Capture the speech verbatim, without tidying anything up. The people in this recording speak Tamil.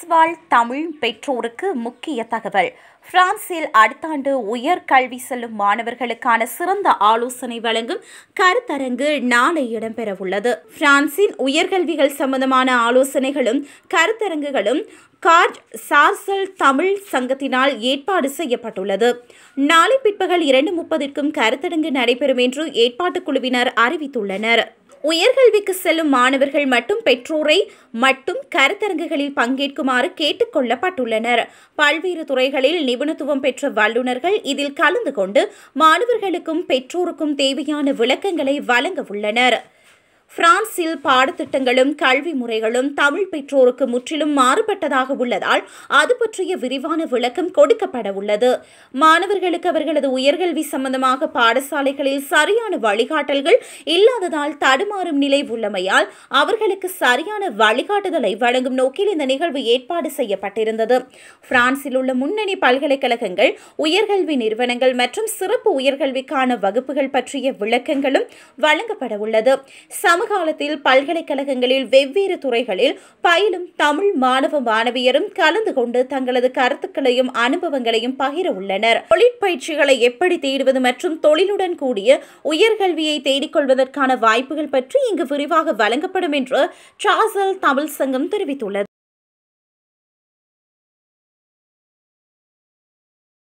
வாழ் தமிழ் பெற்றோருக்கு முக்கிய தகவல். பிரான்சில் அடுத்த ஆண்டு உயர்கல்வி செல்லும் மாணவர்களுக்கான சிறந்த ஆலோசனை வழங்கும் கருத்தரங்கு நாளை இடம்பெறவுள்ளது. பிரான்சின் உயர்கல்விகள் சம்பந்தமான ஆலோசனைகளும் கருத்தரங்குகளும் கார்ட் சார்சல் தமிழ் சங்கத்தினால் ஏற்பாடு செய்யப்பட்டுள்ளது. நாளை பிற்பகல் இரண்டு முப்பதிற்கும் கருத்தரங்கு நடைபெறும் என்று ஏற்பாட்டுக் குழுவினர் அறிவித்துள்ளனர். உயர்கல்விக்கு செல்லும் மாணவர்கள் மற்றும் பெற்றோரை மட்டும் கருத்தரங்குகளில் பங்கேற்குமாறு கேட்டுக் கொள்ளப்பட்டுள்ளனர். பல்வேறு துறைகளில் நிபுணத்துவம் பெற்ற வல்லுநர்கள் இதில் கலந்து கொண்டு மாணவர்களுக்கும் பெற்றோருக்கும் தேவையான விளக்கங்களை வழங்க உள்ளனர். பிரான்சில் பாடத்திட்டங்களும் கல்வி முறைகளும் தமிழ் பெற்றோருக்கு முற்றிலும் மாறுபட்டதாக உள்ளதால் அது பற்றிய விரிவான விளக்கம் கொடுக்கப்பட உள்ளது. மாணவர்களுக்கு அவர்களது உயர்கல்வி சம்பந்தமாக பாடசாலைகளில் சரியான வழிகாட்டல்கள் இல்லாததால் தடுமாறும் நிலை உள்ளமையால் அவர்களுக்கு சரியான வழிகாட்டுதலை வழங்கும் நோக்கில் இந்த நிகழ்வு ஏற்பாடு செய்யப்பட்டிருந்தது. பிரான்சில் உள்ள முன்னணி பல்கலைக்கழகங்கள், உயர்கல்வி நிறுவனங்கள் மற்றும் சிறப்பு உயர்கல்விக்கான வகுப்புகள் பற்றிய விளக்கங்களும் வழங்கப்பட உள்ளது. சமகாலத்தில் பல்கலைக்கழகங்களில் வெவ்வேறு துறைகளில் பயிலும் தமிழ் மாணவ மாணவியரும் கலந்து கொண்டு தங்களது கருத்துக்களையும் அனுபவங்களையும் பகிர உள்ளனர். தொழிற்பயிற்சிகளை எப்படி தேடுவது மற்றும் தொழிலுடன் கூடிய உயர்கல்வியை தேடிக்கொள்வதற்கான வாய்ப்புகள் பற்றி இங்கு விரிவாக வழங்கப்படும் என்று சார்சல் தமிழ் சங்கம் தெரிவித்துள்ளது.